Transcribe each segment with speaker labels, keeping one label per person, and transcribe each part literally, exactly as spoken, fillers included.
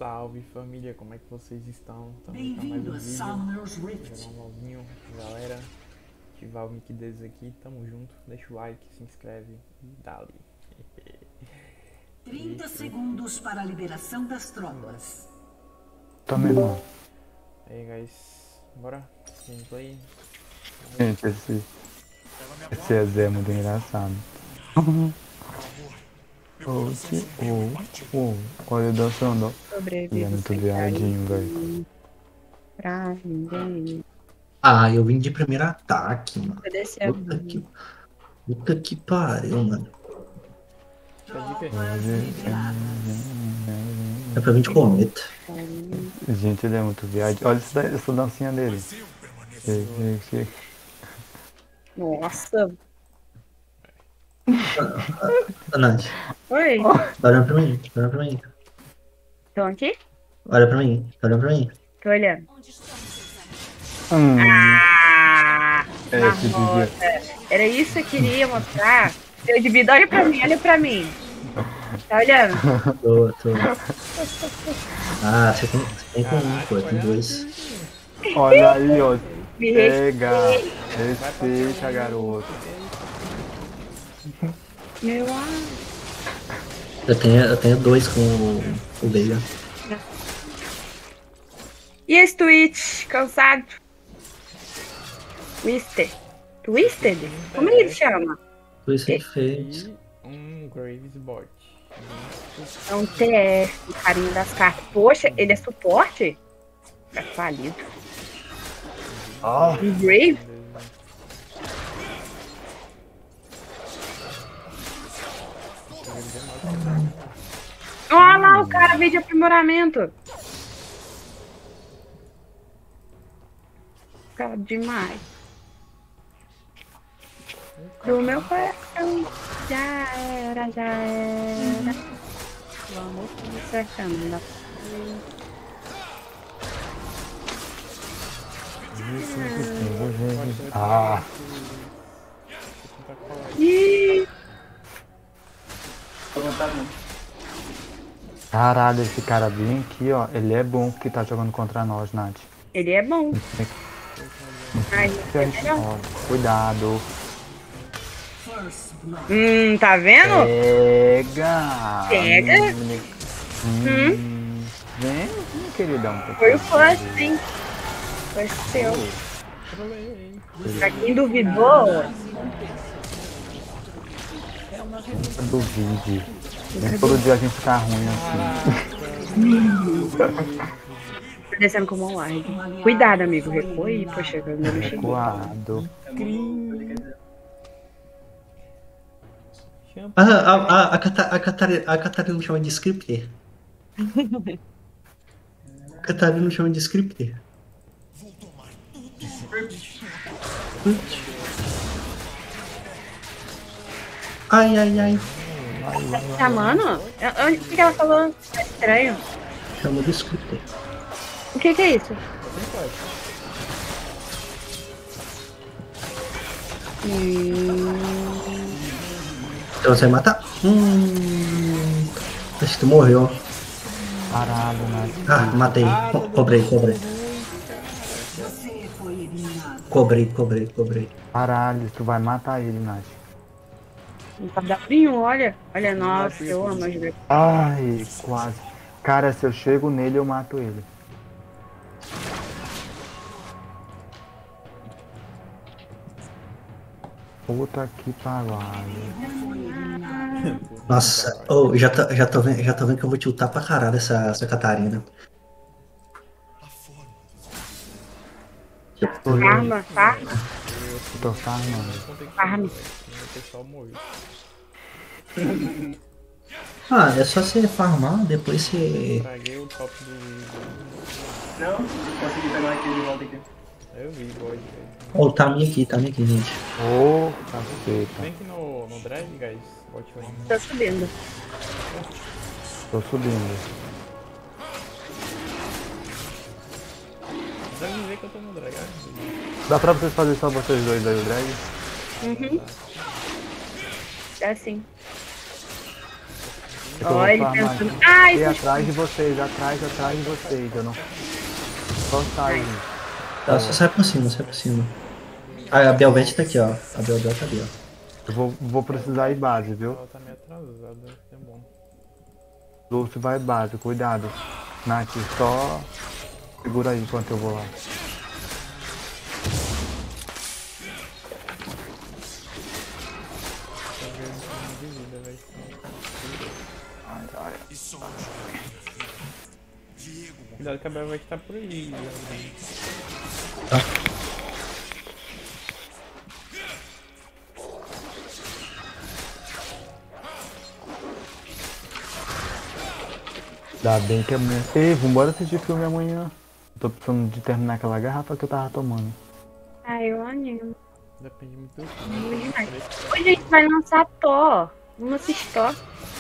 Speaker 1: salve família, como é que vocês estão? Também tá mais um vídeo, jogar um LOLzinho, galera, ativar o mic deles aqui, tamo junto, deixa o like, se inscreve e dá-lhe.
Speaker 2: trinta segundos para a liberação das tropas.
Speaker 3: Também, mano.
Speaker 1: Aí guys, bora, gameplay.
Speaker 3: Gente, esse, esse E Z é muito engraçado. Oh, oh, oh, olha ele dançando, ó. Ele é muito viadinho, velho.
Speaker 4: Pra ninguém.
Speaker 5: Ah, eu vim de primeiro ataque, mano.
Speaker 4: Obedecer a
Speaker 5: Puta que, puta que pariu, mano. É pra vir de cometa.
Speaker 3: Gente, ele é muito viadinho. Olha essa, essa dancinha dele.
Speaker 4: Nossa.
Speaker 5: Ah, Nath,
Speaker 4: Oi.
Speaker 5: olha pra mim, olha pra mim.
Speaker 4: Estão aqui?
Speaker 5: Olha pra mim, olha pra mim.
Speaker 4: Tô olhando.
Speaker 3: Hum,
Speaker 4: Ah!
Speaker 3: é,
Speaker 4: Marmota. Era isso que eu queria mostrar. Eu divido, olha pra mim, olha pra mim. Tá olhando?
Speaker 5: Tô, tô. Ah, você tem, você tem com um, pô, tem dois.
Speaker 3: olha aí, ó.
Speaker 4: Me
Speaker 3: Pega.
Speaker 4: respeita.
Speaker 3: Respeita, garoto.
Speaker 4: Meu ar.
Speaker 5: Eu tenho, eu tenho dois com o, o Veiga.
Speaker 4: E esse tweet? Cansado? Twister. Twisted? Como ele chama?
Speaker 5: Por isso ele fez.
Speaker 1: E um Graves bot.
Speaker 4: É um T F, o carinha das cartas. Poxa, ele é suporte? É falido.
Speaker 3: Ó,
Speaker 4: Um Brave? Olha lá o cara veio de aprimoramento. Cara, demais. Do meu coração. Já era, já era. Vamos consertando.
Speaker 3: ah,
Speaker 4: Ih,
Speaker 3: caralho, esse cara bem aqui, ó. Ele é bom que tá jogando contra nós, Nath.
Speaker 4: ele é bom. Ai, é melhor.
Speaker 3: Ó, cuidado.
Speaker 4: Hum, tá vendo?
Speaker 3: Pega.
Speaker 4: Pega.
Speaker 3: Hum. Vem, vem, queridão.
Speaker 4: Foi o first, sim. Foi seu. Pra quem duvidou,
Speaker 3: Duvide. Nem todo dia a gente tá ruim assim.
Speaker 4: tô descendo com mão larga. Cuidado, amigo. Recua aí, poxa, eu não cheguei.
Speaker 3: Recuado.
Speaker 5: Ah, a, a, a, Cata- a, Catarina, a Catarina me chama de scripter. A Catarina me chama de scripter. Ai, ai, ai.
Speaker 4: Tá, mano? O que que ela falou? Tá estranho.
Speaker 5: Chama de scripter.
Speaker 4: O que que é isso? Hum...
Speaker 5: Então você vai matar? Hum. Acho que tu morreu.
Speaker 3: Caralho, Nath.
Speaker 5: Ah, matei. Co- Cobrei, cobrei. Cobrei, cobrei, cobrei.
Speaker 3: Caralho, tu vai matar ele, Nath.
Speaker 4: Um cadastrinho, olha. Olha, nossa, eu amo as ver.
Speaker 3: Ai, quase. Cara, se eu chego nele, eu mato ele. Puta que pariu.
Speaker 5: Nossa, oh, já, tô, já, tô vendo, já tô vendo que eu vou tiltar pra caralho essa, essa Catarina.
Speaker 4: Arma, tá?
Speaker 3: Tô farmando.
Speaker 4: Arma.
Speaker 1: O pessoal morreu.
Speaker 5: Ah, é só você farmar, depois você.
Speaker 1: Traguei o top do.
Speaker 6: Não, consegui pegar aquele de volta aqui.
Speaker 1: Eu vi, bode.
Speaker 5: Ó, tá minha aqui, tá minha aqui, gente.
Speaker 3: Ô, caceta.
Speaker 1: Vem aqui no, no drive, guys. Bot vai.
Speaker 4: Tô subindo.
Speaker 3: Tô subindo.
Speaker 1: Deve me ver que eu tô no drive. Ah,
Speaker 3: Dá pra vocês fazerem só vocês dois aí o drag?
Speaker 4: Uhum. É assim.
Speaker 3: que eu vou
Speaker 4: Ó, ele
Speaker 3: farmar
Speaker 4: pensando.
Speaker 3: aqui.
Speaker 4: Ai,
Speaker 3: E
Speaker 4: isso
Speaker 3: atrás de vocês, atrás, atrás de vocês. Eu não. Só sai.
Speaker 5: Tá, só sai por cima, sai por cima. Ah, a Belvete tá aqui, ó. A Belvete tá ali, ó.
Speaker 3: Eu vou, vou precisar ir base, viu?
Speaker 1: Ela tá meio atrasada, é bom.
Speaker 3: Lúcio vai base, cuidado. Nath, só segura aí enquanto eu vou lá.
Speaker 1: Tá vendo de vida, velho.
Speaker 3: Ai, ai.
Speaker 1: Cuidado que a Bel vai estar por aí. Né?
Speaker 5: Tá.
Speaker 3: Ainda bem que amanhã. Ei, vambora assistir filme amanhã. Tô precisando de terminar aquela garrafa que eu tava tomando.
Speaker 4: Ai, eu animo.
Speaker 1: Depende muito do
Speaker 4: Animo
Speaker 1: filme.
Speaker 4: demais. Hoje a gente vai lançar Thor. Vamos assistir Thor.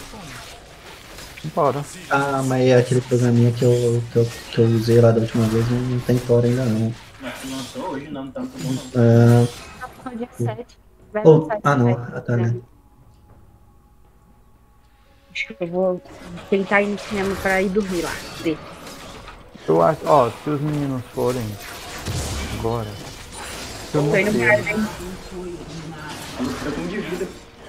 Speaker 3: Bora.
Speaker 5: Ah, mas é aquele programinha que eu, que eu, que eu usei lá da última vez não, não tem Thor ainda não.
Speaker 6: Mas tu lançou hoje? Não, não tá muito bom não.
Speaker 5: Ah,
Speaker 4: Tá no dia sete. Vai
Speaker 5: oh,
Speaker 4: lançar
Speaker 5: ah
Speaker 4: dia
Speaker 5: não,
Speaker 4: sete,
Speaker 5: ah, tá, né?
Speaker 4: Acho que eu vou tentar ir no cinema pra ir dormir lá. Ver.
Speaker 3: Eu acho, ó, se os meninos forem agora. Se eu não
Speaker 4: Tô indo pra
Speaker 3: sei,
Speaker 4: né?
Speaker 6: A luta com de vida.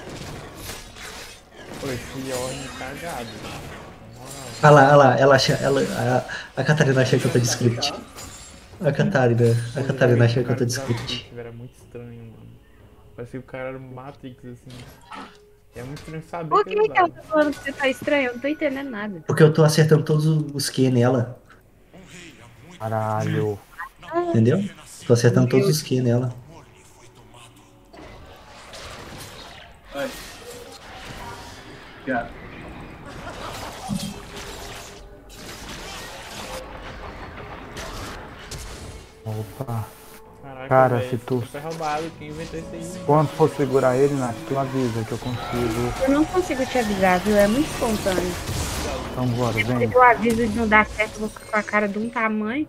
Speaker 1: Pô, esse Orne cagado.
Speaker 5: Ah lá, ah lá, ela acha, ela, a, a Catarina achou que eu tô de script. A Catarina, a Catarina achou que eu tô de script.
Speaker 1: Era muito estranho, mano. Parecia que o cara era um Matrix, assim. É muito estranho saber
Speaker 4: Por
Speaker 1: que
Speaker 4: que
Speaker 1: ele
Speaker 4: que ela
Speaker 1: usava.
Speaker 4: tá falando que você tá estranho? Eu não tô entendendo nada.
Speaker 5: Porque eu tô acertando todos os Q nela,
Speaker 3: caralho.
Speaker 5: entendeu? Tô acertando todos os Q nela.
Speaker 6: Vai. Já.
Speaker 3: Opa.
Speaker 1: Caraca,
Speaker 3: Cara,
Speaker 1: véio,
Speaker 3: se tu-
Speaker 1: Foi roubado, quem inventou isso aí?
Speaker 3: Quando for segurar ele, Nath, tu avisa que eu consigo.
Speaker 4: Eu não consigo te avisar, viu? É muito espontâneo.
Speaker 3: Então bora, vem.
Speaker 4: Se eu aviso de não dar certo, eu vou ficar com a cara de um tamanho.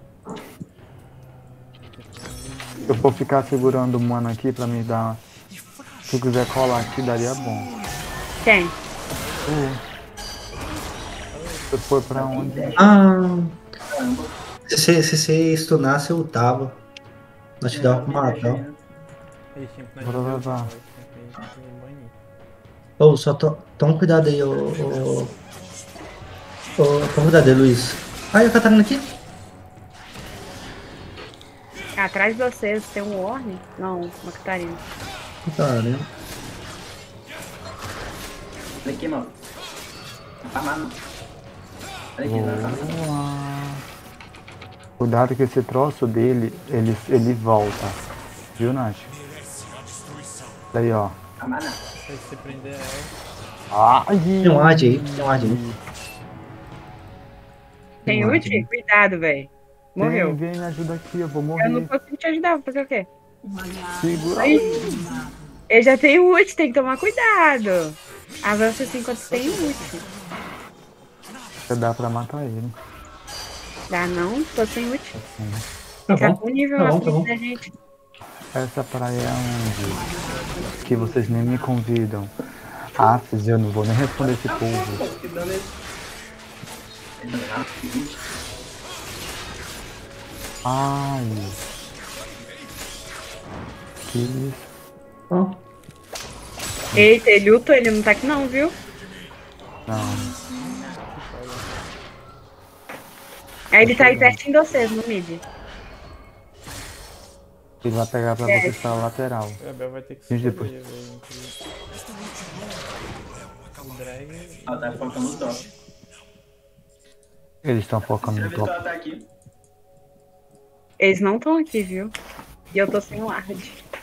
Speaker 3: Eu vou ficar segurando o mano aqui pra me dar. Se eu quiser colar aqui, daria bom.
Speaker 4: Quem?
Speaker 3: Tu. Você foi pra onde?
Speaker 5: Ah, se você, se você stunasse, eu tava. Nós te dava pra matar.
Speaker 1: Eles tinham que
Speaker 3: Bora levar.
Speaker 5: Ô, só to, toma cuidado aí, ô. ô, ô toma cuidado aí, Luiz. Ai, a Catarina aqui.
Speaker 4: Atrás de vocês tem um Warning? Não, uma Catarina.
Speaker 5: Catarina.
Speaker 6: Olha aqui, mano. Não tá mal, não. Olha aqui, não tá mal.
Speaker 3: Boa. Cuidado que esse troço dele, ele, ele volta. Viu, Nath? Daí, ó.
Speaker 6: Tá mal, não.
Speaker 1: Se você prender ela.
Speaker 3: Ai!
Speaker 5: Tem um ad aí, tem um ad aí.
Speaker 4: Tem
Speaker 5: um ad
Speaker 4: ult?
Speaker 5: aí.
Speaker 4: Cuidado, velho. Morreu.
Speaker 3: Vem, vem, me ajuda aqui, eu vou
Speaker 4: Eu não
Speaker 3: morrer.
Speaker 4: consigo te ajudar, vou fazer o quê?
Speaker 3: Segura.
Speaker 4: Eu já tenho ult, tem que tomar cuidado. Avança assim enquanto tem ult.
Speaker 3: Dá pra matar ele.
Speaker 4: Dá não? Tô sem ult.
Speaker 5: Tá
Speaker 4: Tá
Speaker 5: bom,
Speaker 4: com nível
Speaker 5: tá
Speaker 4: à
Speaker 5: bom, tá
Speaker 4: frente
Speaker 5: bom.
Speaker 4: da gente.
Speaker 3: Essa praia é onde? Que vocês nem me convidam. Ah, Fizz, eu não vou nem responder esse povo.
Speaker 6: Que dano é esse? Ele é rápido.
Speaker 3: Ai. Que isso?
Speaker 5: Ó,
Speaker 4: Eita, ele lutou, ele não tá aqui não, viu?
Speaker 3: Não.
Speaker 4: Aí ele tá aí pertinho de vocês, no mid.
Speaker 3: Ele vai pegar pra
Speaker 4: É.
Speaker 3: você estar lateral.
Speaker 1: O Gabriel vai ter que
Speaker 3: Gente,
Speaker 1: escolher,
Speaker 3: depois.
Speaker 1: velho. entre O drag.
Speaker 6: Ela tá focando no top.
Speaker 3: Eles estão focando
Speaker 6: Primeira
Speaker 3: no
Speaker 6: vez que
Speaker 3: top.
Speaker 6: ela tá aqui.
Speaker 4: Eles não estão aqui, viu? E eu tô sem ward.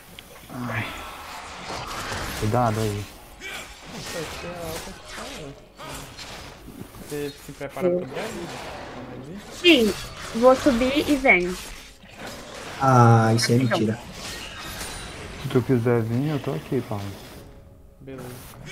Speaker 3: Cuidado aí.
Speaker 1: Vai ser a alta que fala. Você se prepara pro drag? Vamos ver.
Speaker 4: Sim, vou subir e venho.
Speaker 5: ah, isso aí é mentira.
Speaker 3: Se tu quiser vir, eu tô aqui, Paulo.
Speaker 1: Beleza.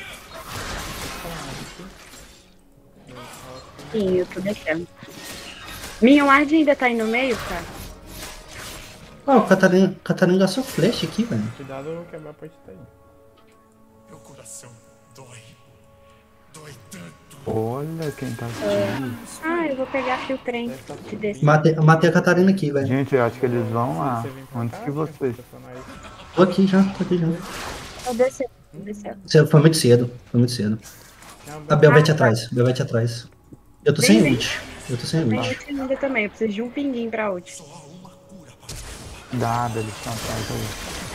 Speaker 4: Sim, eu tô deixando. Minha ward ainda tá aí no meio, cara?
Speaker 5: Ó, o Catarina, Catarina gastou flash aqui, velho.
Speaker 1: Cuidado, o Gabriel pode estar aí.
Speaker 3: Olha quem tá aqui.
Speaker 4: Ah, eu vou pegar aqui o trem de descer.
Speaker 5: Matei, matei a Catarina aqui, velho.
Speaker 3: Gente, eu acho que eles vão lá.
Speaker 1: Você vem pra
Speaker 3: Antes
Speaker 1: cá,
Speaker 3: que vocês.
Speaker 1: você foi mais-
Speaker 5: Tô aqui já, tô aqui já.
Speaker 4: Vou descer, vou descer.
Speaker 5: Você- Foi muito cedo, foi muito cedo.
Speaker 1: Não,
Speaker 5: A Belvete
Speaker 4: Ah,
Speaker 5: atrás, Belvete atrás. Eu tô
Speaker 4: Vem,
Speaker 5: sem
Speaker 4: vem.
Speaker 5: ult. Eu tô sem
Speaker 4: Tem
Speaker 5: ult.
Speaker 4: ult ainda também, eu preciso de um pinguim pra ult.
Speaker 3: Nada, eles estão atrás aí.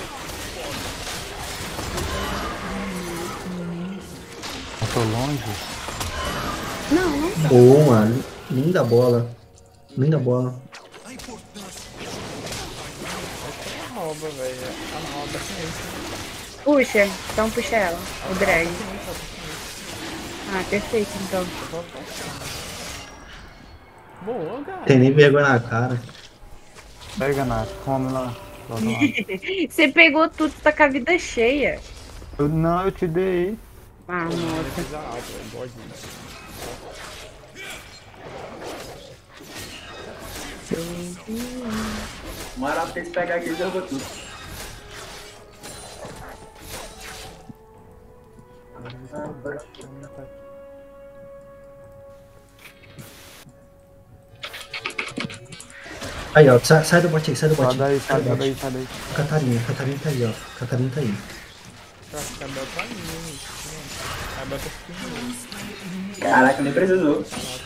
Speaker 3: Eu tô longe?
Speaker 4: Não, não.
Speaker 5: Boa, linda bola. Linda bola.
Speaker 1: rouba, velho. A rouba assim.
Speaker 4: Puxa, então puxa ela, o drag. Ah, perfeito, então.
Speaker 1: Boa, cara.
Speaker 5: Tem nem vergonha na cara.
Speaker 3: Pega, Nath, come lá. Bota lá.
Speaker 4: Você pegou tudo, tá com a vida cheia.
Speaker 3: Eu, não, eu te dei.
Speaker 4: Ah, nossa.
Speaker 1: Defesa alta, velho. Bode.
Speaker 6: O Marato tem que pegar aqui e jogou tudo.
Speaker 5: Aí, ó, sai, sai do bot aí, sai do bot
Speaker 3: Sai
Speaker 5: aí.
Speaker 3: daí,
Speaker 5: Sai
Speaker 3: sai
Speaker 5: do bot.
Speaker 3: daí, sai daí.
Speaker 5: Catarina, Catarina tá aí, ó. Catarina tá aí.
Speaker 1: Eu acho que a Bel tá ali, né? A Bel tá ficando.
Speaker 6: Caraca, nem precisou.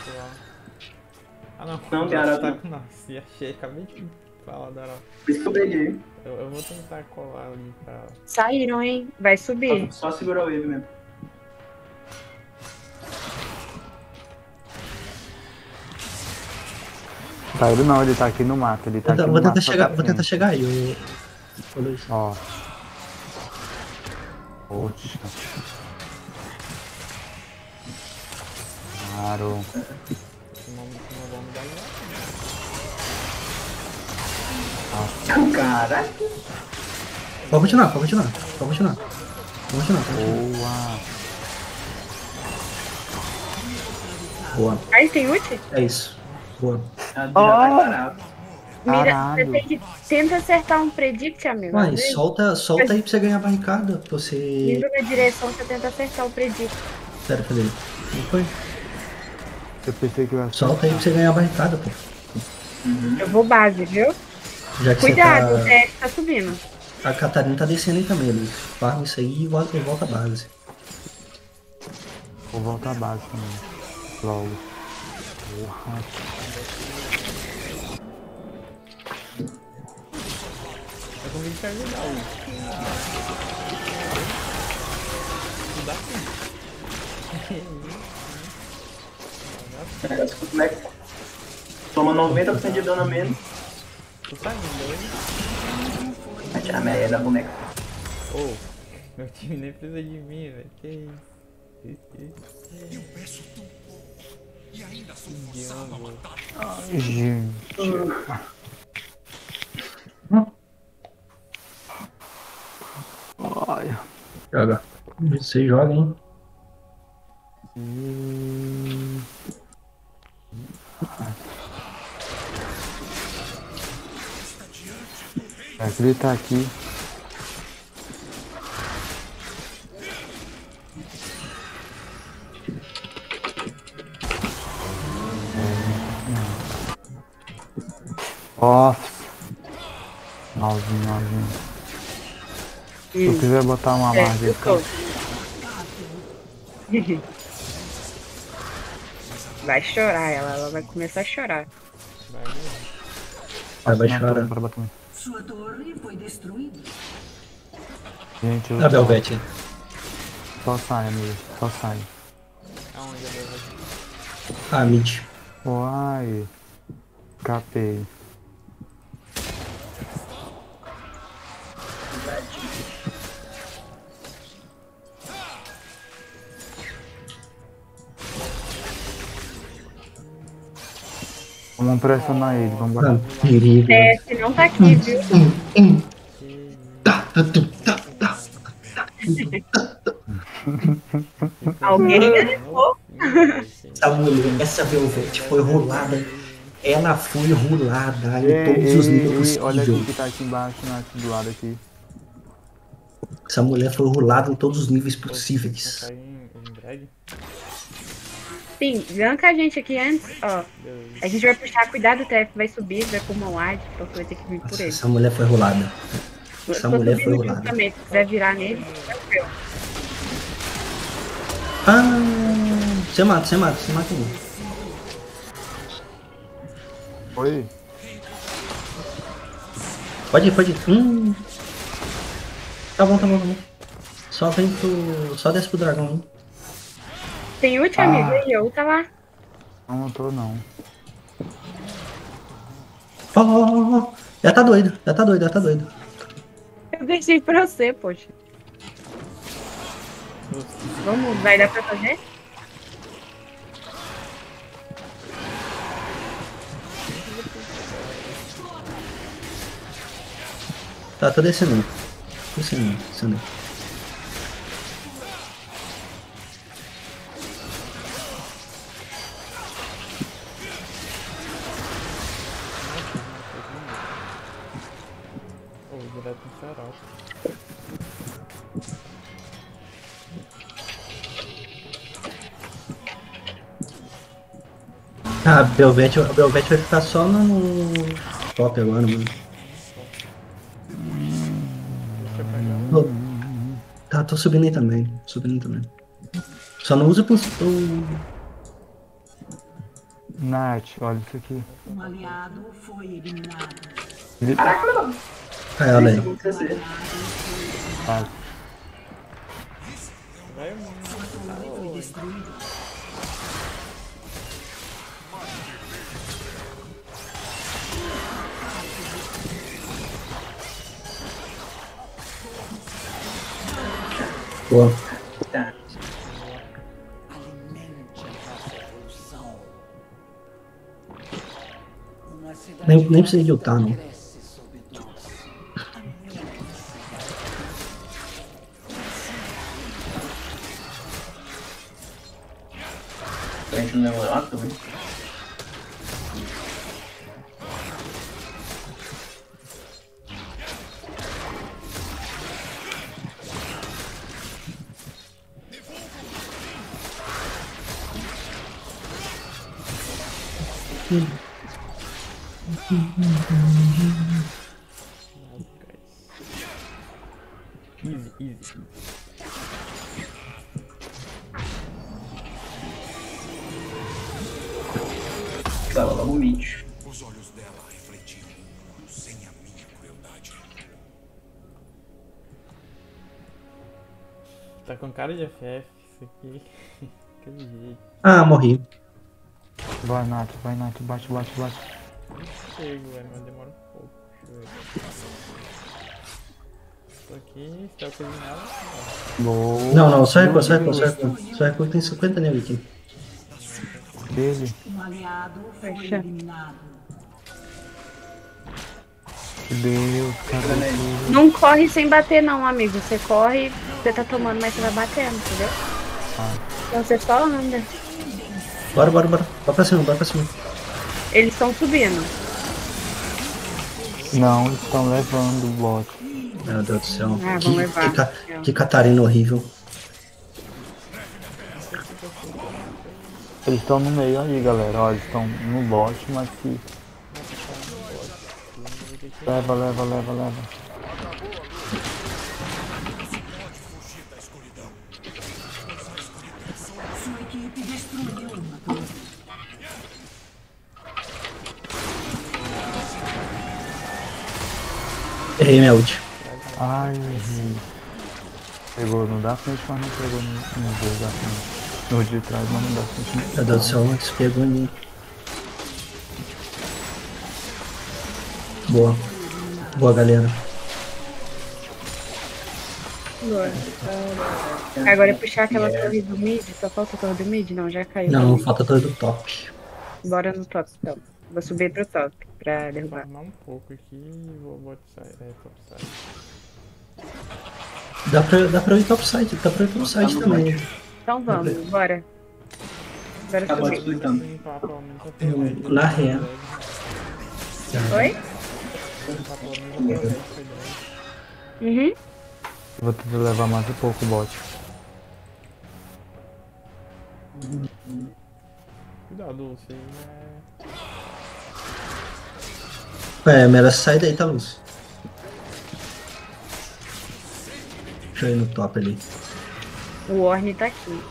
Speaker 1: Ah, não.
Speaker 6: Não, tem
Speaker 1: Ela
Speaker 6: arara,
Speaker 1: tá
Speaker 6: não.
Speaker 1: com Nossa, achei. Acabei de falar da arara.
Speaker 6: Por isso que eu peguei.
Speaker 1: Eu, eu vou tentar colar ali pra.
Speaker 4: Saíram, hein? Vai subir.
Speaker 6: Só, só segurar o wave mesmo.
Speaker 3: Tá ele não, ele tá aqui no mato. Ele tá
Speaker 5: Vou,
Speaker 3: aqui no
Speaker 5: vou tentar
Speaker 3: mato.
Speaker 5: chegar,
Speaker 3: pra
Speaker 5: vou tentar
Speaker 3: frente.
Speaker 5: chegar aí, ô. Ô, Luiz.
Speaker 3: Ó. Poxa. Claro.
Speaker 1: Esse nome não vamos dar
Speaker 6: O cara.
Speaker 5: Pode continuar, pode continuar. Pode continuar. Pode continuar, pode continuar.
Speaker 3: Boa.
Speaker 5: Boa.
Speaker 4: Aí tem ult?
Speaker 5: É isso. Boa.
Speaker 6: Já já tá parado.
Speaker 4: Mira, você
Speaker 3: Caralho.
Speaker 4: tem que tenta acertar um predict, amigo.
Speaker 5: Mas
Speaker 4: Às vezes,
Speaker 5: solta, solta aí pra você ganhar a barricada. Pra você.
Speaker 4: indo na direção, você tenta acertar o predict.
Speaker 5: Pera, cadê ele? Não foi?
Speaker 3: Eu pensei que eu ia
Speaker 5: Solta aí pra você ganhar a barricada, pô.
Speaker 4: Eu vou base, viu?
Speaker 5: Já que
Speaker 4: Cuidado, o
Speaker 5: você
Speaker 4: T F tá subindo.
Speaker 5: tá. A Catarina tá descendo aí também, Luiz. Farma isso aí e volta, e volta à base.
Speaker 3: Vou voltar à base também. Logo. Porra.
Speaker 1: Eu convido te ajudar, Will. Ajudar sim.
Speaker 6: Como é que. Toma noventa por cento de dano a menos.
Speaker 1: Tu tá indo, hein?
Speaker 6: Vai tirar a merda da boneca.
Speaker 1: Ô, meu time nem precisa de mim, velho. Que isso? Eu peço tu e ainda sou forçado.
Speaker 3: Ai, gente. Olha.
Speaker 5: Joga. Você joga, hein?
Speaker 3: Hum. Será que ele tá aqui? Nossa. Malzinho, malzinho. Se eu quiser botar uma
Speaker 4: É,
Speaker 3: margem
Speaker 4: eu tô. Vai chorar ela, ela vai começar a chorar.
Speaker 1: Vai, vai.
Speaker 5: Vai, vai
Speaker 3: Não,
Speaker 5: chorar.
Speaker 3: pra bater.
Speaker 2: Sua torre foi destruída.
Speaker 3: Gente, eu
Speaker 5: A Belvete aí.
Speaker 3: só sai, amigo. Só sai.
Speaker 1: Aonde a Bel vai?
Speaker 5: Ah, mid.
Speaker 3: Uai. Capei. Vamos pressionar ele, vamos
Speaker 5: Ah,
Speaker 3: bater.
Speaker 5: perigo.
Speaker 4: T F não tá aqui, viu?
Speaker 5: Hum, hum. Tá, tá, tum, tá, tá.
Speaker 4: Alguém derrubou.
Speaker 5: Essa mulher, essa Velvet foi rolada. Ela foi rolada em
Speaker 3: Ei,
Speaker 5: todos os
Speaker 3: ei,
Speaker 5: níveis
Speaker 3: ei, olha aqui
Speaker 5: possíveis.
Speaker 3: que tá aqui embaixo, né, aqui do lado aqui.
Speaker 5: Essa mulher foi rolada em todos os níveis
Speaker 1: Não
Speaker 5: possíveis.
Speaker 1: cai em, em drag?
Speaker 4: Sim, ganka a gente aqui antes, ó.
Speaker 1: Beleza.
Speaker 4: A gente vai puxar, cuidado, o T F vai subir, vai pro Moad, então você vai ter que vir por
Speaker 5: Nossa,
Speaker 4: ele.
Speaker 5: essa mulher foi rolada.
Speaker 4: Eu
Speaker 5: Essa
Speaker 4: tô
Speaker 5: mulher foi
Speaker 4: subindo junto
Speaker 5: rolada.
Speaker 4: também, se quiser virar nele, tranquilo.
Speaker 5: Ah, você mata, você mata, você mata um.
Speaker 3: Oi?
Speaker 5: Pode ir, pode ir. Hum. Tá bom, tá bom, tá bom. Só vem pro. Só desce pro dragão, hein?
Speaker 4: Tem ult,
Speaker 3: Ah.
Speaker 4: amigo, aí, eu tá lá.
Speaker 3: Não, não tô não.
Speaker 5: Ó, ó, ó, ó. Já tá doido, já tá doido, já tá doido.
Speaker 4: Eu deixei pra você, poxa. Vamos, vai dar pra fazer?
Speaker 5: Tá, tô descendo. Tô descendo, descendo.
Speaker 1: Ô, direto no Serol.
Speaker 5: Ah, Belvete, a Belvete vai ficar só no top agora, mano.
Speaker 1: Deixa eu pegar.
Speaker 5: Ô, Tá, tô subindo aí também. Subindo aí também. Só não usa pro. pro-
Speaker 3: Nath, olha isso aqui.
Speaker 2: Um aliado foi eliminado.
Speaker 3: Ele...
Speaker 6: Caraca,
Speaker 5: Ah, olha aí.
Speaker 6: isso acontecer.
Speaker 3: Ah,
Speaker 1: Vai, mano.
Speaker 2: Foi destruído.
Speaker 5: Boa.
Speaker 6: Tá.
Speaker 5: Nem, nem precisa de ultar, não.
Speaker 6: Frente no meu lado, hein?
Speaker 1: Easy, easy.
Speaker 6: Tava logo o mid.
Speaker 7: Os olhos dela refletiam sem a minha crueldade.
Speaker 1: Tá com cara de F F isso aqui. Aquele jeito.
Speaker 5: Ah, morri.
Speaker 3: vai, Nath, vai, Nath, bate, bate, bate.
Speaker 1: Chego, velho, mas demora um pouco. Deixa eu ver. Tô aqui, se eu cozinhar ela.
Speaker 3: Boa.
Speaker 5: Não, não, só recua, só recua, só recua. Só recua que tem cinquenta nele aqui.
Speaker 3: Dele.
Speaker 2: Um aliado foi
Speaker 4: Fecha.
Speaker 2: eliminado.
Speaker 3: Deus, cara.
Speaker 4: Não corre sem bater não, amigo. Você corre, você tá tomando, mas você vai batendo, entendeu?
Speaker 3: Ah.
Speaker 4: Então você só anda.
Speaker 5: Bora, bora, bora. Bora pra cima, bora pra cima.
Speaker 4: Eles estão subindo.
Speaker 3: Não, eles estão levando o bot.
Speaker 5: Meu Deus do céu.
Speaker 4: Ah,
Speaker 5: que,
Speaker 4: vamos levar.
Speaker 5: que, ca- que Catarina horrível.
Speaker 3: Eles estão no meio aí, galera. Ó, eles estão no bot, mas que. Leva, leva, leva, leva.
Speaker 2: Sua equipe destruiu uma torre.
Speaker 5: Errei minha ult.
Speaker 3: Ai, errei. Pegou, não dá frente, mas não pegou no, no jogo da frente. No de trás, mas não dá frente.
Speaker 5: Meu Deus do céu, Max pegou em mim. Boa. Boa, galera.
Speaker 4: Boa. Agora é puxar aquela torre do mid. Só falta a torre do mid? Não, já caiu.
Speaker 5: Não, falta todo do top.
Speaker 4: Bora no top, então. Vou subir pro top pra
Speaker 1: Vou
Speaker 4: derrubar.
Speaker 1: armar um pouco aqui e vou bot side. É, top side.
Speaker 5: Dá pra, dá pra ir topside, dá pra ir topside também.
Speaker 4: Então vamos, bora. Bora
Speaker 6: Acabou
Speaker 4: subir.
Speaker 6: explicando.
Speaker 1: Limpar pelo menos a
Speaker 5: Eu-
Speaker 1: torre.
Speaker 5: na real.
Speaker 4: Oi?
Speaker 1: Limpar pelo menos a torre, foi dez.
Speaker 4: Uhum.
Speaker 3: Vou ter que levar mais um pouco o bot.
Speaker 1: Cuidado, você
Speaker 5: É,
Speaker 1: é...
Speaker 5: melhor sair daí, tá, Lúcio? Deixa eu ir no top ali.
Speaker 4: O Orne tá aqui.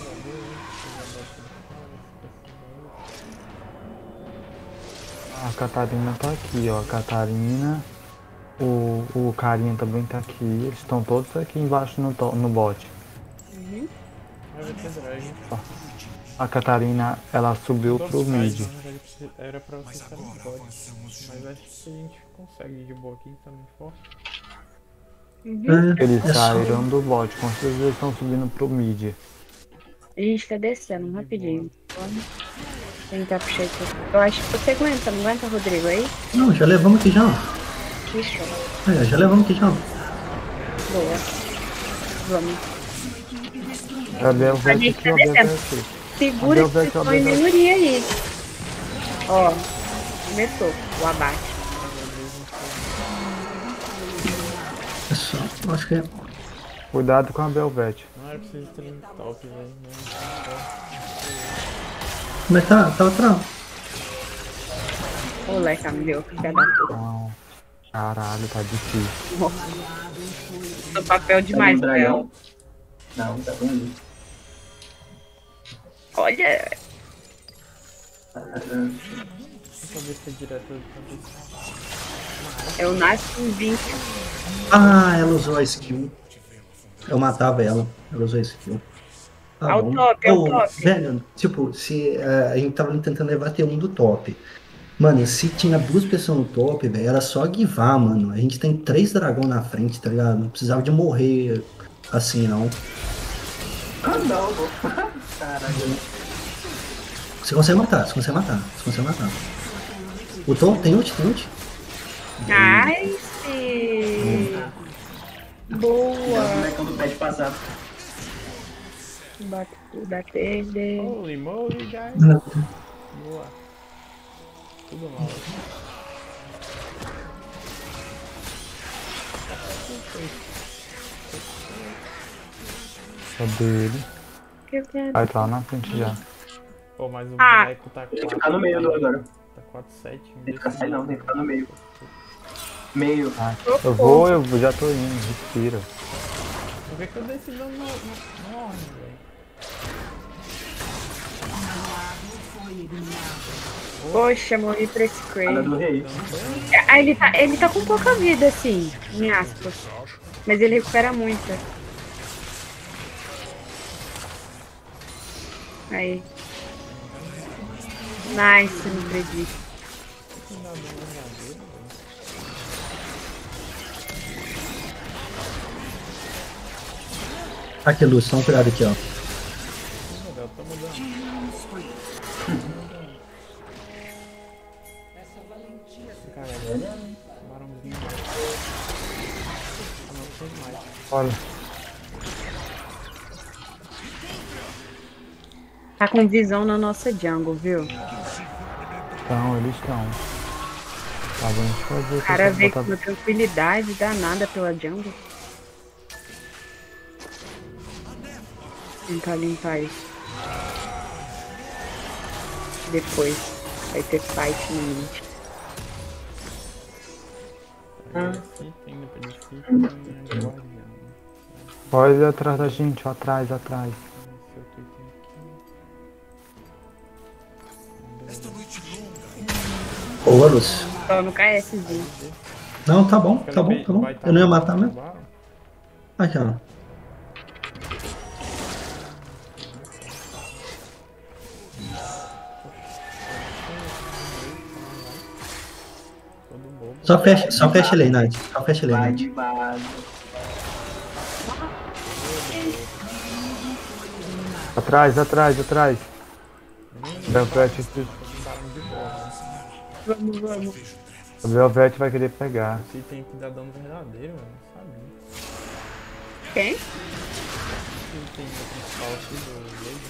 Speaker 3: A Catarina tá aqui, ó. A Catarina. O, o carinha também tá aqui. Eles estão todos aqui embaixo no, to- no bot.
Speaker 4: Uhum.
Speaker 1: Vai ter drag.
Speaker 3: A Catarina, ela subiu
Speaker 1: Todos
Speaker 3: pro
Speaker 1: os
Speaker 3: mid.
Speaker 1: guys, na verdade, precisa- era pra você estar no bot. Mas acho que a gente consegue ir de boa aqui, tá muito forte.
Speaker 4: Uhum.
Speaker 5: É,
Speaker 3: Eles
Speaker 5: é só-
Speaker 3: saíram do bot, com certeza eles estão subindo pro mid.
Speaker 4: A gente tá descendo rapidinho. Vamos tentar puxar aqui. Eu acho que você aguenta, não aguenta, Rodrigo, aí?
Speaker 5: Não, já levamos aqui já.
Speaker 4: Que show.
Speaker 5: É, já levamos aqui já.
Speaker 4: Boa. Vamos.
Speaker 3: Gabriel
Speaker 4: A
Speaker 3: Vete
Speaker 4: gente
Speaker 3: aqui,
Speaker 4: tá
Speaker 3: ó. Gabriel
Speaker 4: descendo.
Speaker 3: aqui.
Speaker 4: Segura
Speaker 3: Gabriel
Speaker 4: que
Speaker 3: Vete,
Speaker 4: vocês estão
Speaker 3: Gabriel
Speaker 4: em
Speaker 3: Vete.
Speaker 4: minoria aí. Ó, começou o abate.
Speaker 5: É só, eu acho que é.
Speaker 3: Cuidado com a Belvete.
Speaker 1: Não era preciso ter um top, velho. Não,
Speaker 5: Mas tá, tá atrás.
Speaker 4: Ô, Leca, meu, que pé da puta.
Speaker 3: Não. Caralho, tá difícil.
Speaker 4: Tô papel
Speaker 6: Tá
Speaker 4: demais,
Speaker 6: no
Speaker 4: Léo.
Speaker 6: dragão? Não, tá bom ali.
Speaker 4: Olha,
Speaker 1: Deixa eu ver se é direto do cabeça.
Speaker 4: eu nasci com vinte.
Speaker 5: Ah, ela usou a skill. Eu matava ela. Ela usou a skill. Tá
Speaker 4: Ao
Speaker 5: bom.
Speaker 4: top, ao
Speaker 5: Ô,
Speaker 4: top.
Speaker 5: Velho, tipo, se eh, a gente tava ali tentando levar T um do top. Mano, se tinha duas pessoas no top, velho, era só guivar, mano. A gente tem três dragões na frente, tá ligado? Não precisava de morrer assim, não.
Speaker 6: Ah, não, vou. Caralho.
Speaker 5: Você consegue matar, você consegue matar, você consegue matar. O Tom tem ult, tem ult?
Speaker 4: Nice!
Speaker 6: O
Speaker 4: Boa!
Speaker 6: bonecão do pet passar.
Speaker 4: Bate tudo a perder.
Speaker 1: Holy moly, guys.
Speaker 5: Não.
Speaker 1: Boa. Tudo mal.
Speaker 3: Cadê ele?
Speaker 4: Eu quero.
Speaker 3: Vai tá lá na frente já.
Speaker 1: Pô, mas o
Speaker 4: Ah.
Speaker 1: boneco tá
Speaker 6: Tem que
Speaker 1: quatro.
Speaker 6: ficar no meio do agora.
Speaker 1: Tá quatro sete.
Speaker 6: Tem que ficar saindo, não, tem que ficar no meio. Meio.
Speaker 3: Ah, eu vou, eu já tô indo, respira.
Speaker 1: Por que que eu desci dando no... no... no ordem, velho?
Speaker 4: Poxa, morri pra esse
Speaker 6: Ana
Speaker 4: Craig.
Speaker 6: do rei.
Speaker 4: Ah, ele tá, ele tá com pouca vida, assim, em aspas. Mas ele recupera muita. Aí. Nice, não acredito.
Speaker 5: Aqui, Lúcio, toma cuidado aqui, ó.
Speaker 1: Legal, tá mudando. Caralho, barãozinho. Ah, não tem mais.
Speaker 3: Olha,
Speaker 4: Tá com visão na nossa jungle, viu?
Speaker 3: então eles estão. Tá bom, deixa eu fazer.
Speaker 4: O cara veio com
Speaker 3: botar-
Speaker 4: uma tranquilidade danada pela jungle. Tentar limpar isso. Depois vai ter fight no mid.
Speaker 1: Aqui, tem ainda pra descer, tem guardião.
Speaker 3: Pode ir atrás da gente, ó, atrás, atrás.
Speaker 1: Esse outro item aqui.
Speaker 7: Esta noite longa
Speaker 5: Boa, Lúcio.
Speaker 4: Só no KSzinho.
Speaker 5: Não, tá bom, tá bom, tá bom. Eu não ia matar mesmo. Aqui, ó.
Speaker 1: Todo bobo.
Speaker 5: Só fecha, só fecha ele aí, Nath. Só fecha ele aí,
Speaker 6: Vai
Speaker 5: Nath.
Speaker 6: de base.
Speaker 3: Atrás, atrás, atrás. Belvete,
Speaker 4: Vamos, vamos.
Speaker 3: o Belvete vai querer pegar.
Speaker 1: Esse item aqui dá dano verdadeiro, velho. Não sabia.
Speaker 4: Quem?
Speaker 1: Esse item principal aqui do Blade.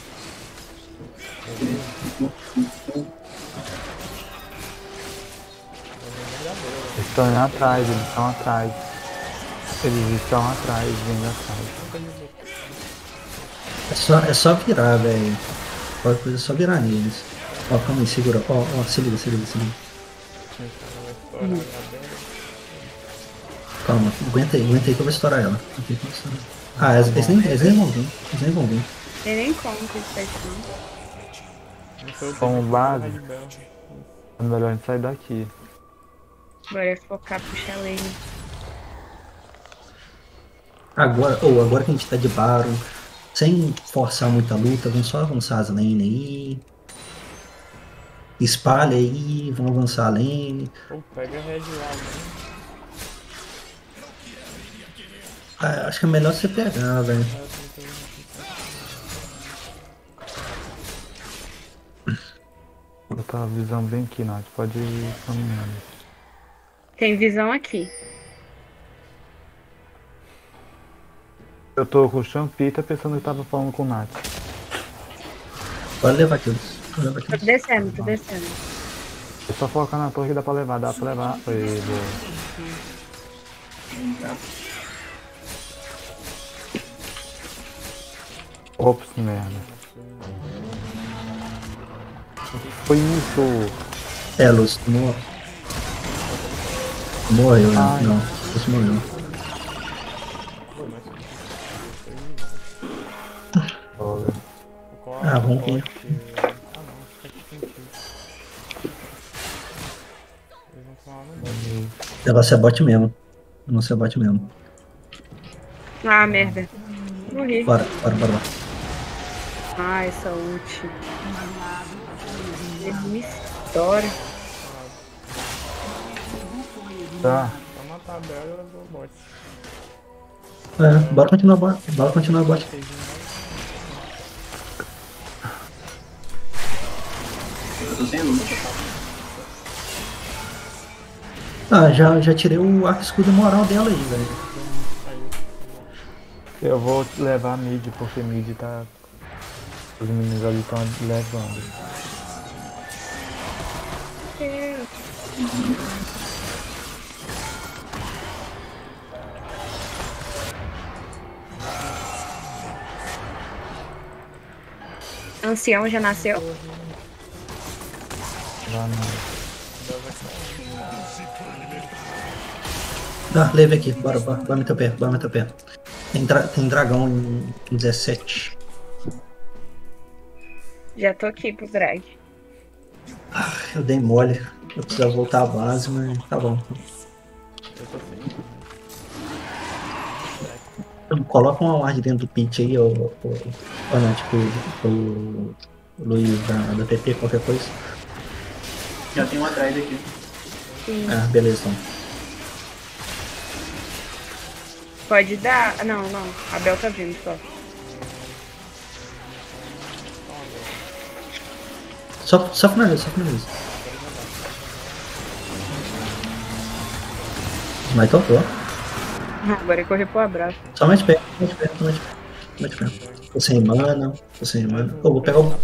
Speaker 3: Eles estão indo atrás, eles estão atrás. Eles estão atrás, vindo atrás.
Speaker 5: É só, é só virar, velho. Qualquer coisa é só virar neles. Ó, calma aí, segura. Ó, ó, se liga, se liga, se liga.
Speaker 1: Estourar a Bela.
Speaker 5: Calma, aguenta aí, aguenta aí que eu vou estourar ela. Aguenta aí que eu vou estourar. Ah, eles, eles, nem, eles nem vão vir. Eles nem vão vir.
Speaker 4: Tem nem como que isso faz não.
Speaker 1: Não sou eu que
Speaker 3: Com
Speaker 1: tenho que
Speaker 3: base.
Speaker 1: estourar de Bela.
Speaker 3: É melhor a gente sair daqui.
Speaker 4: Agora é focar puxar lane.
Speaker 5: Agora, ou agora que a gente tá de Baron, sem forçar muita luta, vamos só avançar as lane aí. Espalha aí, vamos avançar a lane.
Speaker 1: Pô, pega a Red lá, né?
Speaker 5: Ah, acho que é melhor você pegar, velho.
Speaker 3: Botar a visão bem aqui, Nath. Pode ir caminhando.
Speaker 4: Tem visão aqui.
Speaker 3: Eu tô com o Champita pensando que tava falando com o Nath.
Speaker 5: Pode levar aquilo. Pode levar
Speaker 4: Tô
Speaker 5: aquilo.
Speaker 4: descendo, tô descendo.
Speaker 3: É só focar na torre que dá pra levar, dá pra levar. Foi boa. Ops, merda. O que foi isso?
Speaker 5: É, Lúcio, morreu. Morreu, né?
Speaker 3: Ai.
Speaker 5: Não, Lúcio morreu.
Speaker 3: Olha.
Speaker 5: Ah, vamos com-
Speaker 1: Ah, não, faz sentido. Eles vão falar no bot.
Speaker 5: Negócio é bot mesmo. Negócio é bot mesmo.
Speaker 4: Ah, merda. Morri.
Speaker 5: Bora, bora, bora. bora.
Speaker 4: Ah, essa ult. Ele me estoura.
Speaker 3: Tá.
Speaker 1: Pra matar a Bela, eu vou bot.
Speaker 5: É, bora continuar bot. Bora continuar bot.
Speaker 6: Eu tô sem ult.
Speaker 5: Ah, já, já tirei o arco escudo moral dela aí, velho.
Speaker 3: Eu vou levar mid, porque mid tá. Os meninos ali estão levando.
Speaker 4: Ancião já nasceu.
Speaker 3: Lá no.
Speaker 5: Dá, leve aqui. Bora, bora. Bora meter o pé, bora meter o pé. Tem, dra tem dragão em em dezessete.
Speaker 4: Já tô aqui pro drag.
Speaker 5: Eu dei mole. Eu precisava voltar à base, mas tá bom.
Speaker 1: Eu tô sem.
Speaker 5: Então, coloca uma ward dentro do pint aí, ou, ou, ou não, tipo, o Luiz da, da T P, qualquer coisa.
Speaker 6: Já tem um atrás aqui.
Speaker 4: Sim.
Speaker 5: Ah, beleza, então.
Speaker 4: Pode dar. Ah, não, não. A Bel tá vindo só.
Speaker 5: Só, só finaliza, só finaliza. Mas tocou.
Speaker 4: Ah, agora é correr pro abraço.
Speaker 5: Só mais perto, mais perto, mais perto. Mais perto. Tô sem mana, tô sem mana. Ô, vou pegar o.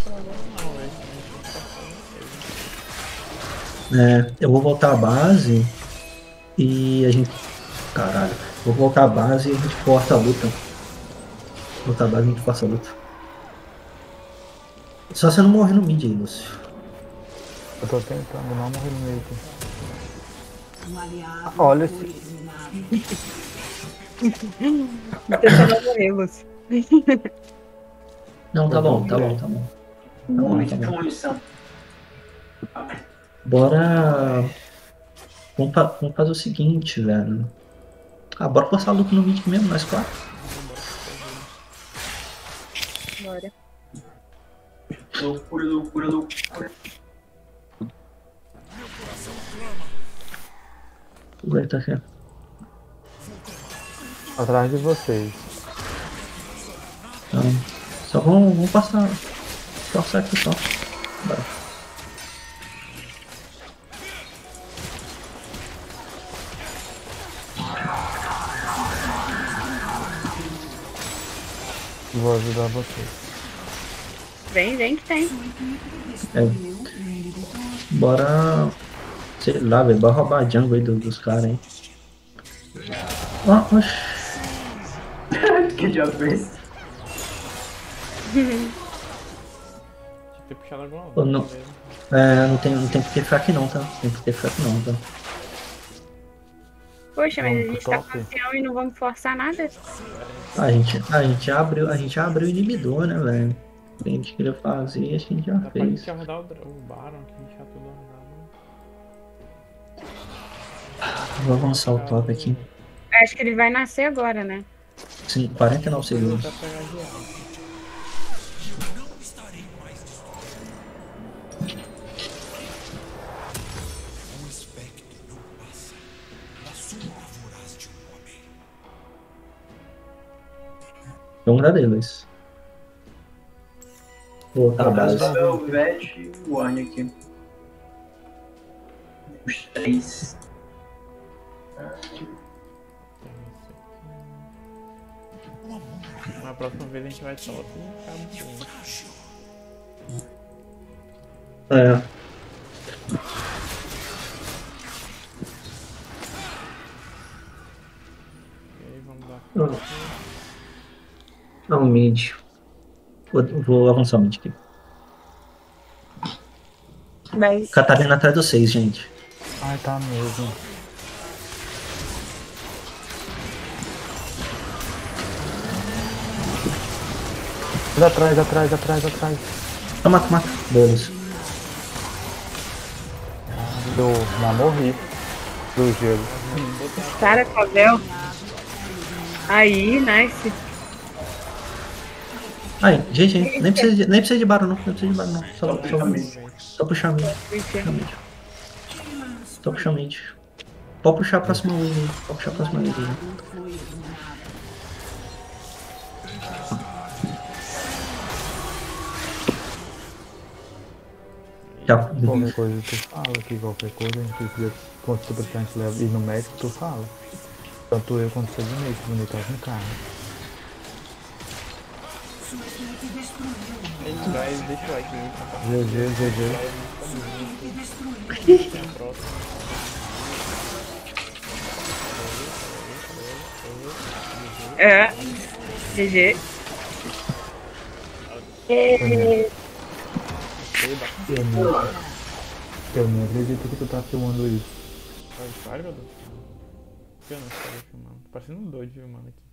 Speaker 5: É, eu vou voltar à base e a gente. Caralho. Vou voltar à base e a gente força a luta. Voltar à base e a gente força a luta. Só você não morrer no mid aí, Lúcio.
Speaker 3: Eu tô tentando não morrer no meio aqui.
Speaker 2: Um aliado
Speaker 3: Olha
Speaker 2: foi
Speaker 3: esse.
Speaker 2: eliminado.
Speaker 4: Tô tentando morrer, Lúcio.
Speaker 5: Não, tá bom, tá bom, tá bom. Tá bom,
Speaker 6: Muito
Speaker 5: tá
Speaker 6: de
Speaker 5: bom.
Speaker 6: munição.
Speaker 5: Bora. Vamos, fa- vamos fazer o seguinte, velho. Ah, bora forçar a luta no mid mesmo, nós quatro.
Speaker 4: Bora.
Speaker 6: Loucura, loucura, loucura.
Speaker 5: Aguenta aqui.
Speaker 3: Atrás de vocês.
Speaker 5: Então, só vamos, vamos passar. Forçar aqui só. Bora.
Speaker 3: Vou ajudar vocês.
Speaker 4: Vem, vem que tem.
Speaker 5: É. Bora. Sei lá, velho. Bora roubar a jungle aí do- dos caras, hein. Ó, oxi.
Speaker 6: Que diabo foi esse?
Speaker 1: Tinha que ter puxado alguma
Speaker 5: Ô, não.
Speaker 1: outra mesmo.
Speaker 5: É, não tem, não tem por que ficar aqui não, tá? Não tem por que ficar aqui não, tá?
Speaker 4: Poxa, mas a
Speaker 3: Vamos pro
Speaker 4: gente tá
Speaker 3: top?
Speaker 4: com ancião e não vamos forçar nada.
Speaker 5: A gente, a gente abriu, a gente abriu o inibidor, né, velho? O que a gente queria fazer, a gente já
Speaker 1: Dá pra gente
Speaker 5: fez.
Speaker 1: já rodar o, dra- o Baron aqui, deixar tudo rodado.
Speaker 5: Vou avançar o top aqui.
Speaker 4: Acho que ele vai nascer agora, né?
Speaker 5: Sim, quarenta e nove segundos.
Speaker 1: Dá pra pegar geral.
Speaker 7: Um espectro não passa da sombra voraz de um homem.
Speaker 5: Vamos lá deles. Vou voltar a base.
Speaker 6: O Vete e o Warne aqui. Os três.
Speaker 1: Na próxima vez a gente vai top e acaba tudo.
Speaker 5: É.
Speaker 1: E aí vamos dar.
Speaker 5: Não. Não, mid. Vou, vou avançar o mid aqui.
Speaker 4: Mas
Speaker 5: Catarina atrás do seis, gente.
Speaker 3: Ai, tá mesmo. Atrás, atrás, atrás, atrás.
Speaker 5: Ah, mata, mata. Bolos.
Speaker 3: Eu já morri do gelo.
Speaker 4: cara, Pavel. Aí, nice.
Speaker 5: Aí, G G. Nem precisa de, nem precisa de barulho, não. Nem precisa de barulho, não. Só, só, só puxar mid. Puxar mid. Só puxar mid. Pode puxar a próxima wave aí. Pode puxar a próxima wave aí. Já.
Speaker 3: Qualquer coisa tu fala, que qualquer coisa a gente precisa, quando tu precisar a gente leva, ir no médico, tu fala. Tanto eu quanto você bonito, bonito tá com carro.
Speaker 1: Ele vai, deixa o like aí.
Speaker 3: G G, G G.
Speaker 1: Até a próxima.
Speaker 4: É. G G. É.
Speaker 3: Eu não, eu não acredito que tu tá filmando isso.
Speaker 1: Tá de claro, meu Deus? Eu não estou filmando. Tô parecendo um doido filmando aqui.